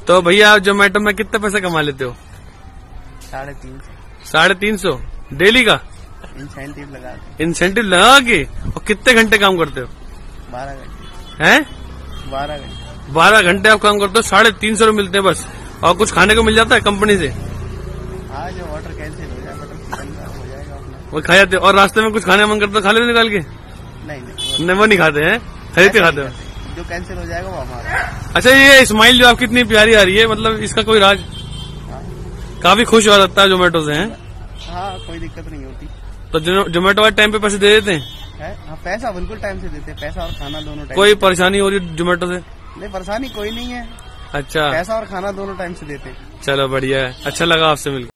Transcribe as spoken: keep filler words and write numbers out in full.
तो भैया आप जोमेटो में कितने पैसे कमा लेते हो? साढ़े तीन सौ साढ़े तीन सौ डेली का इंसेंटिव लगा के। इंसेंटिव लगा के? और कितने घंटे काम करते हो? बारह घंटे हैं? बारह घंटे बारह घंटे आप काम करते हो, साढ़े तीन सौ रुपये मिलते हैं बस। और कुछ खाने को मिल जाता है कंपनी से? हाँ, जो ऑर्डर कैंसिल हो जाए बटर चिकन का हो जाएगा अपना, वो खा जाते हो। और रास्ते में कुछ खाने का मन करता है खा लेते निकाल के? नहीं नहीं नहीं, वो नहीं खाते हैं, खरीद के खाते हो? जो कैंसिल हो जाएगा वो हमारा। अच्छा, ये स्माइल जो आपकी इतनी प्यारी आ रही है, मतलब इसका कोई राज? हाँ, काफी खुश हो जाता है जोमेटो से, हैं? हाँ, कोई दिक्कत नहीं होती। तो जोमेटो वाले टाइम पे पैसे दे देते हैं? है? हाँ, पैसा बिल्कुल टाइम से देते हैं, पैसा और खाना दोनों टाइम। कोई परेशानी हो रही है जोमेटो से? नहीं, परेशानी कोई नहीं है। अच्छा, पैसा और खाना दोनों टाइम से देते हैं। चलो बढ़िया है, अच्छा लगा आपसे मिलकर।